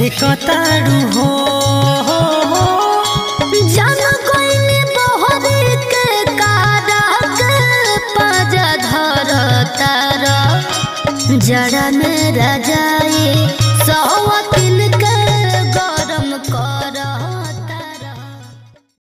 फेंकतारू हो जन कोइने बहरी के कारा के पाजा धरतार जड़ा में रजाई सौतिन के